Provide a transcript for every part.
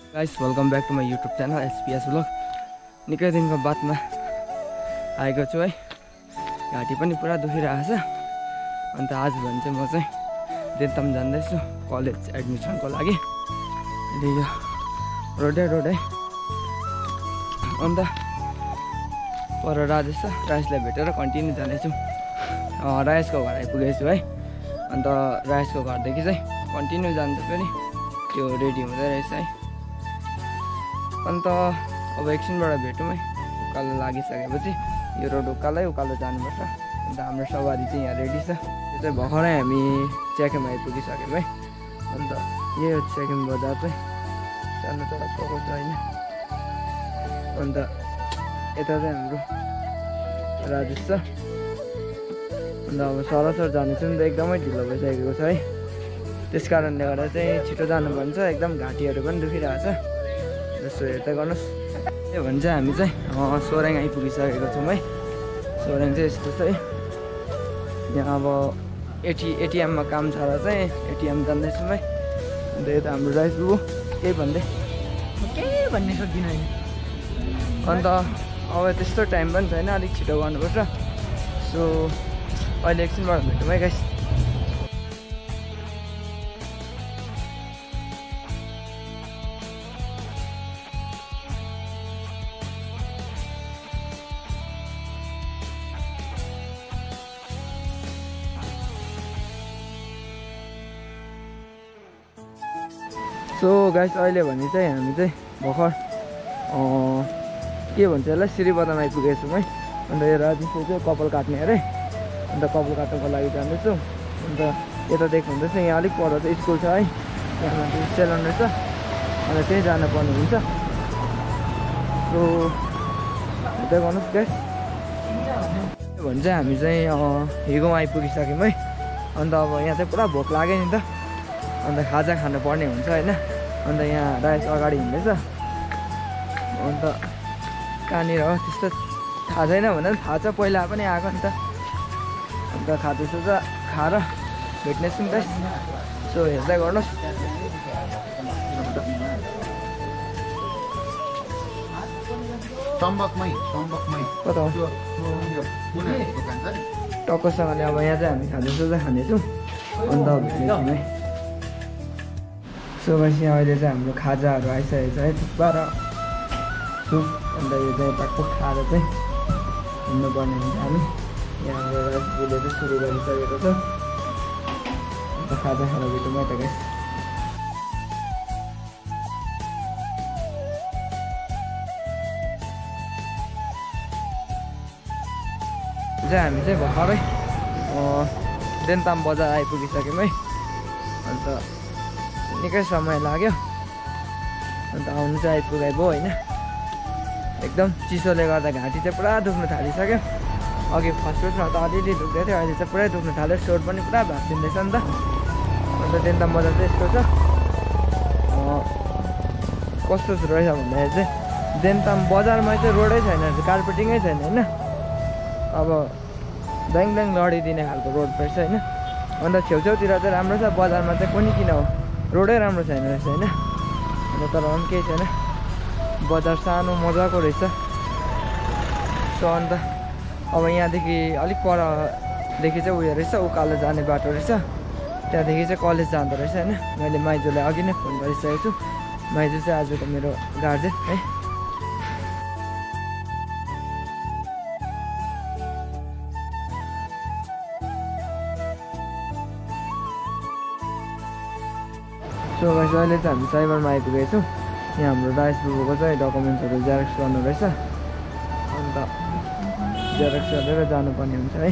Guys welcome back to my YouTube channel SPS blog. निकै दिनको बादमा आएको छु है। घाँटी पनि पुरा दुखिरहेको छ। अन्त आज भने चाहिँ म चाहिँ देन्ताम जाँदैछु कलेज एडमिसनको लागि। अहिले यो रोडै अन्त पर राजेश छ, राजेशलाई भेटेर कन्टिन्यू जाँदैछु। राजेशको घर आइपुगेछु है। अन्त राजेशको घरदेखि चाहिँ कन्टिन्यू जान्छ पनि त्यो रेडी हुँदै रहेछ है। अन्त अब एकछिनबाट भेटौँ है। उकालो लागिसकेपछि यो रोड उकालो जानुपर्छ। अन्त हाम्रो सवारी चाहिँ यहाँ रेडी छ। यो चाहिँ भर्खरै हामी च्याकेम आइपुगिसक्यौँ है। अन्त यो च्याकेम बजार चाहिँ सानो चडकको छ होइन। अन्त यता चाहिँ हाम्रो राजेश छ। अन्त अब सरसर जानेछु नि त एकदमै ढिलो भइसकेको छ है। त्यस कारणले गर्दा चाहिँ छिटो जानुपर्छ। एकदम घाँटीहरू पनि दुखिरहेको छ। जस्तो हेर्दै गर्नुहोस्। त्यो भने चाहिँ हामी चाहिँ सोरेङ आइपुगिसकेको छौँ है। सोरेङ चाहिँ यस्तो छ है। यहाँ अब एटिएममा काम छ र चाहिँ एटिएम जाँदैछौँ है। अन्त यता हाम्रो राइस बुबु केही भन्ने सक्दिनँ होइन। अन्त अब त्यस्तो टाइम पनि छैन, अलिक छिटो गर्नुपर्छ। सो अहिले एकछिनबाट भेटौँ है गाइस। सो गाइस अहिले भने चाहिँ हामी चाहिँ भर्खर के भन्छ यसलाई श्री बदाम आइपुगेको छौँ है। अन्त यो राजेशले चाहिँ कपाल काट्ने अरे। अन्त कपाल काट्नुको लागि जाँदैछु। अन्त यता देख्नुहुँदैछ यहाँ अलिक पर चाहिँ स्कुल छ है। यहाँ मान्छे सेलुन रहेछ। अन्त त्यहीँ जानुपर्ने हुन्छ। सो हेर्दै गर्नुहोस् गाइस। त्यो भने चाहिँ हामी चाहिँ हिगो आइपुगिसक्यौँ है। अन्त अब यहाँ चाहिँ पुरा भोक लाग्यो नि त। अन्त खाजा खानु पर्ने हुन्छ होइन। अन्त यहाँ राइस अगाडि हिँड्दैछ। अन्त कहाँनिर हो त्यस्तो थाहा छैन भने थाहा छ, पहिला पनि आएको नि त। अन्त खाँदैछु त खाएर भेट्नेछु नि त। सो हेर्दै गर्नुहोस्। कता हो टक्कसँगले अब यहाँ चाहिँ हामी खाँदैछौँ। अन्त भेट्नेछौँ है। सो बस यहाँ अहिले चाहिँ हाम्रो खाजाहरू आइसकेको छ है। थुक्पा र सुप। अन्त यो चाहिँ टक्क खाएर चाहिँ हिँड्नुपर्ने हुन्छ हामी। यहाँ हाम्रो राइस बुले चाहिँ सुरु गरिसकेको छ। अन्त खाजा खाएर भेटौँ है त गाइस। चाहिँ हामी चाहिँ भर्खरै देन्ताम बजार आइपुगिसक्यौँ है। अन्त निकै समय लाग्यो। अन्त आउनु चाहिँ आइपुगेको होइन। एकदम चिसोले गर्दा घाँटी चाहिँ पुरा दुख्न थालिसक्यो। अघि फर्स्टमा त अलिअलि दुख्दै थियो, अहिले चाहिँ पुरै दुख्न थाल्यो। सोर पनि पुरा भाँचिँदैछ नि त। अन्त देन्ताम बजार चाहिँ यस्तो छ। कस्तो रहेछ भन्दाखेरि चाहिँ देन्ताम बजारमा चाहिँ रोडै छैन, कार्पेटिङै छैन होइन। अब ड्याङ लडिदिने खालको रोड रहेछ होइन। अन्त छेउछाउतिर चाहिँ राम्रो छ। बजारमा चाहिँ कुनै किन हो रोडै राम्रो छैन रहेछ होइन। अन्त तर पनि केही छैन, बजार सानो मजाको रहेछ। सो अन्त अब यहाँदेखि अलिक परदेखि चाहिँ उयो रहेछ, उकालो जाने बाटो रहेछ। त्यहाँदेखि चाहिँ कलेज जाँदो रहेछ होइन। मैले माइजूलाई अघि नै फोन गरिसकेको छु। माइजू चाहिँ आजको मेरो गार्जेन है। सो गाइस अहिले चाहिँ हामी साइबरमा आइपुगेको छौँ। यहाँ हाम्रो राइस बुबुको चाहिँ डकुमेन्ट्सहरू जेरक्स गर्नु रहेछ। अन्त जेरक्स गरेर जानुपर्ने हुन्छ है।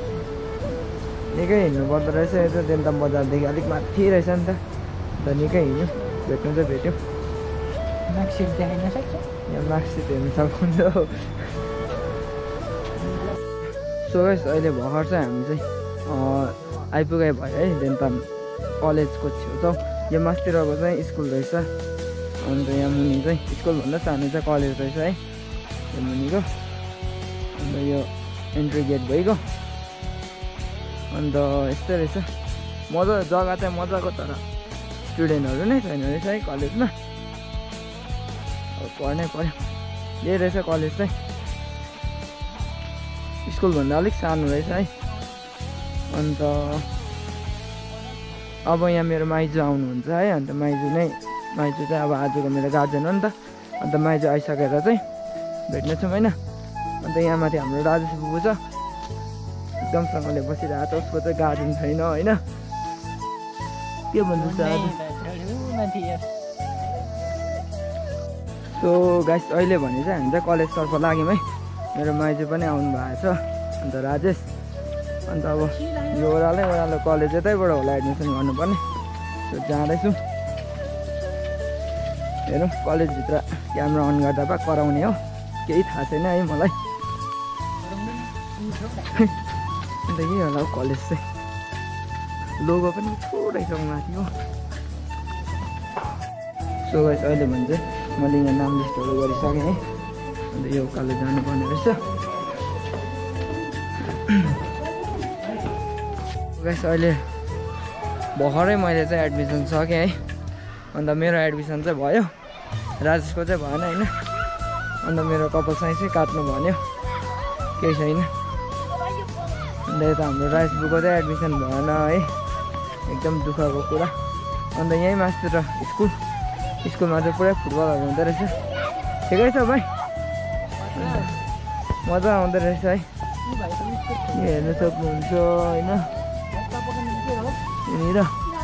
निकै हिँड्नु पर्दो रहेछ। यो चाहिँ देन्ताम बजारदेखि अलिक माथि रहेछ नि त। अन्त निकै हिँड्यो। भेट्नु चाहिँ भेट्यो। मार्कसिट देखाइन सक्छ? यहाँ मार्कसिट हेर्नु सक्नुहुन्छ। सो गाइस अहिले भर्खर चाहिँ हामी चाहिँ आइपुगे भयो है देन्ताम कलेजको छेउछाउ। यो मास्तिरको चाहिँ स्कुल रहेछ। अन्त यहाँ मुनि चाहिँ स्कुलभन्दा सानो चाहिँ कलेज रहेछ है। यो मुनिको अन्त यो एन्ट्री गेट भइगयो। अन्त यस्तै रहेछ। मजा जग्गा चाहिँ मजाको, तर स्टुडेन्टहरू नै छैन रहेछ है कलेजमा। पढ्नै पर्यो। यही रहेछ कलेज चाहिँ, स्कुलभन्दा अलिक सानो रहेछ है। अन्त अब यहाँ मेरो माइजू आउनुहुन्छ है। अन्त माइजू चाहिँ अब आजको मेरो गार्जेन हो नि त। अन्त माइजू आइसकेर चाहिँ भेट्नेछौँ होइन। अन्त यहाँ माथि हाम्रो राजेश बुबु छ, एकदमसँगले बसिरहेको छ। उसको चाहिँ गार्डन छैन होइन। के भन्दैछ आज? सो गाइस अहिले भने चाहिँ हामी चाहिँ कलेजतर्फ लाग्यौँ है। मेरो माइजू पनि आउनु भएको छ, अन्त राजेश। अन्त अब यो ओह्रालो कलेज यतैबाट होला एडमिसन गर्नुपर्ने। सो जाँदैछु। हेरौँ कलेजभित्र क्यामेरा अन गर्दा पा कराउने हो, केही थाहा छैन है मलाई। अन्त यही होला हौ कलेज चाहिँ। लोगो पनि थोरै छ माथि हो। सो गाइस अहिले भने चाहिँ मैले यहाँ नाम लिस्टहरू गरिसकेँ है। अन्त यो उकालो जानुपर्ने रहेछ। गाइस अहिले भर्खरै मैले चाहिँ एडमिसन सकेँ है। अन्त मेरो एडमिसन चाहिँ भयो, राजेशको चाहिँ भएन होइन। अन्त मेरो कपाल साइन्स चाहिँ काट्नु भन्यो, केही छैन। अन्त यता हाम्रो राजेश बुको चाहिँ एडमिसन भएन है, एकदम दुःखको कुरा। अन्त यहीँ मास्तिर स्कुलमा चाहिँ पुरै फुटबलहरू हुँदो रहेछ। ठिकै छ भाइ, मजा आउँदो रहेछ है। हेर्नु सक्नुहुन्छ होइन। यहाँनिर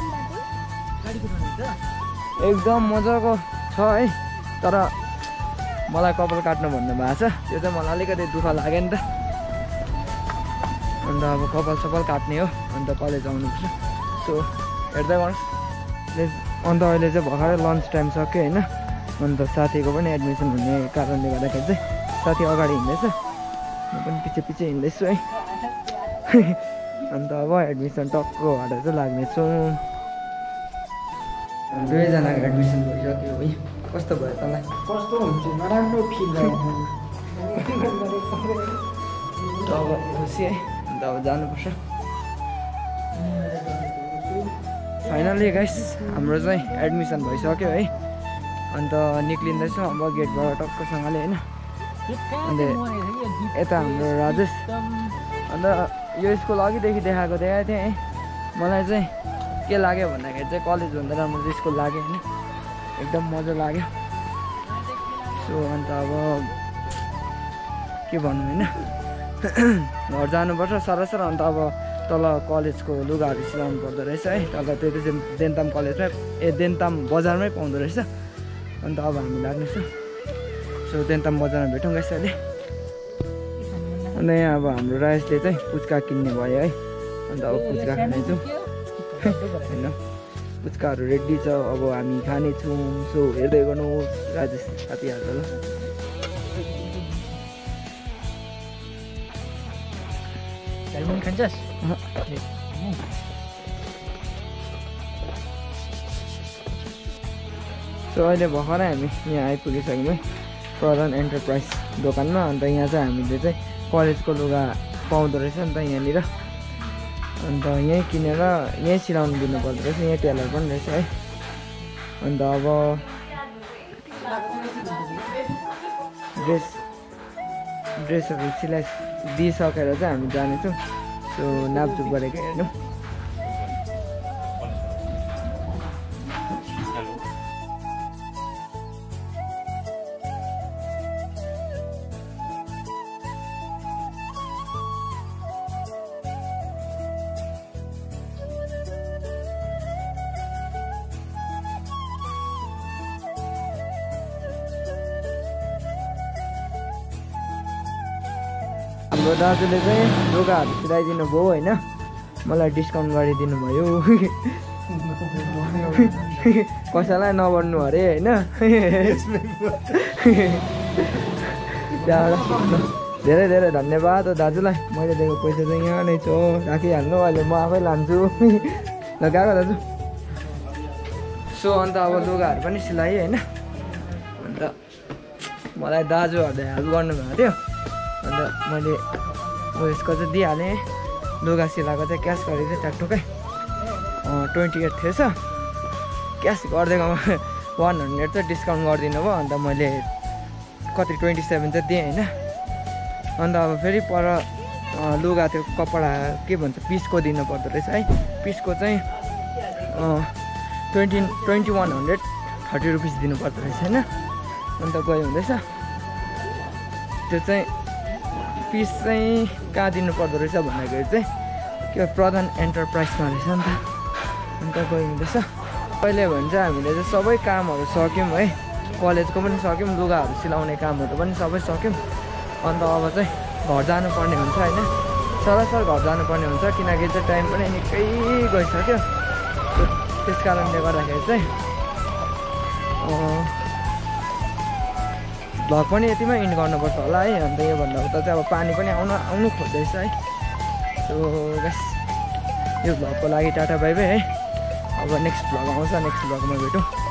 एकदम मजाको छ है। तर मलाई कपाल काट्नु भन्नु भएको छ, त्यो चाहिँ मलाई अलिकति दुःख लाग्यो नि त। अन्त अब कपाल सपाल काट्ने हो, अन्त कलेज आउनुपर्छ। सो हेर्दै गर्नुहोस्। अन्त अहिले चाहिँ भर्खरै लन्च टाइम सक्यो होइन। अन्त साथीको पनि एडमिसन हुने कारणले गर्दाखेरि चाहिँ साथी अगाडि हिँड्दैछ, म पनि पछि हिँड्दैछु है। अन्त अब एडमिसन टक्क भएर चाहिँ लाग्नेछौँ। दुवैजनाको एडमिसन भइसक्यो है। कस्तो भयो तँलाई? कस्तो हुन्छ, नराम्रो फिल भयो। अब खुसी है। अन्त अब जानुपर्छ। फाइनली गाइस हाम्रो चाहिँ एडमिसन भइसक्यो है। अन्त निक्लिँदैछौँ अब गेटबाट टक्कसँगले होइन। अन्त यता हाम्रो राजेश। अन्त यो स्कुल अघिदेखि देखाएको थिएँ है। मलाई चाहिँ के लाग्यो भन्दाखेरि चाहिँ कलेजभन्दा राम्रो स्कुल लाग्यो होइन। एकदम मजा लाग्यो। सो अन्त अब के भन्नु होइन, घर जानुपर्छ सरसर। अन्त अब तल कलेजको लुगाहरू सिलाउनु पर्दो रहेछ है। तल त्यो चाहिँ देन्ताम कलेजमै देन्ताम बजारमै पाउँदो रहेछ। अन्त अब हामी लाग्नेछौँ। सो देन्ताम बजारमा भेटौँ गाइस अहिले। अन्त यहाँ अब हाम्रो राजेशले चाहिँ पुच्का किन्ने भयो है। अन्त अब पुच्का खानेछौँ होइन। पुच्काहरू रेडी छ, अब हामी खानेछौँ। सो हेर्दै गर्नुहोस्, राजेश काटिहाल्छ ल। खान्छस्? सो अहिले भर्खरै हामी यहाँ आइपुगिसक्यौँ है, प्रधान एन्टरप्राइज दोकानमा। अन्त यहाँ चाहिँ हामीले चाहिँ कलेजको लुगा पाउँदो रहेछ नि त यहाँनिर। अन्त यहीँ किनेर यहीँ सिलाउनु दिनुपर्दो रहेछ, यहीँ टेलर पनि रहेछ है। अन्त अब ड्रेसहरू दिइसकेर चाहिँ हामी जानेछौँ। सो नापचुप गरेको हेर्नु। हाम्रो दाजुले चाहिँ लुगाहरू सिलाइदिनु भयो होइन, मलाई डिस्काउन्ट गरिदिनु भयो। कसैलाई नबढ्नु अरे होइन। त्यहाँबाट धेरै धेरै धन्यवाद दाजुलाई। मैले दिएको पैसा चाहिँ यहाँ नै छ, राखिहाल्नु। अहिले म आफै लान्छु। ल गएको दाजु। सो अन्त अब लुगाहरू पनि सिलाएँ होइन। अन्त मलाई दाजुहरूले हेल्प गर्नुभएको थियो। अन्त मैले यसको चाहिँ दिइहालेँ। लुगा सिलाएको चाहिँ क्यास गरेको चाहिँ ट्याकटुकै 28 थिएछ। क्यास गरिदिएकोमा 100 चाहिँ डिस्काउन्ट गरिदिनु भयो अन्त मैले कति 27 चाहिँ दिएँ होइन। अन्त अब फेरि पर लुगा त्यो कपडा के भन्छ पिसको दिनु पर्दो रहेछ है। पिसको चाहिँ 2130 रुपिस दिनुपर्दो रहेछ होइन। अन्त गयो हुँदैछ त्यो चाहिँ पिस चाहिँ कहाँ दिनुपर्दो रहेछ भन्दाखेरि चाहिँ के प्रधान एन्टरप्राइजमा रहेछ नि त। अन्त गयो हुँदैछ अहिले भने चाहिँ हामीले चाहिँ सबै कामहरू सक्यौँ है। कलेजको पनि सक्यौँ, लुगाहरू सिलाउने कामहरू पनि सबै सक्यौँ। अन्त अब चाहिँ घर जानुपर्ने हुन्छ होइन। सरासर घर जानुपर्ने हुन्छ किनकि चाहिँ टाइम पनि निकै गइसक्यो। त्यस कारणले गर्दाखेरि चाहिँ भ्लग पनि यतिमै इन्ड गर्नुपर्छ होला है। अन्त योभन्दा उता चाहिँ अब पानी पनि आउनु खोज्दैछ है। सो गाइस यो भ्लगको लागि टाटा बाई बाई है। अब नेक्स्ट भ्लग आउँछ, नेक्स्ट भ्लगमा भेटौँ।